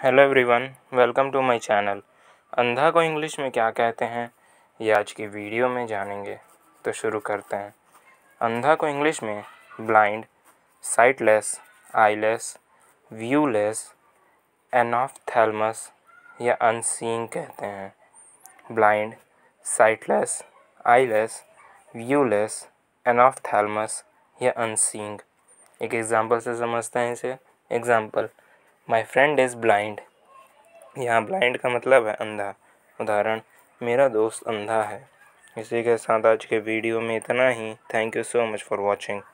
Hello everyone, welcome to my channel. अंधा को English में क्या कहते हैं ये आज की वीडियो में जानेंगे। तो शुरू करते हैं। अंधा को इंग्लिश में ब्लाइंड, साइटलेस, आईलेस, व्यूलेस, एनॉफ्थैल्मस या अनसीइंग कहते हैं। ब्लाइंड, साइटलेस, आईलेस, व्यूलेस, एनॉफ्थैल्मस या अनसीइंग। एक एग्जांपल से समझते हैं इसे। Example, my friend is blind. यहाँ ब्लाइंड का मतलब है अंधा। उदाहरण, मेरा दोस्त अंधा है। इसी के साथ आज के वीडियो में इतना ही। Thank you so much for watching.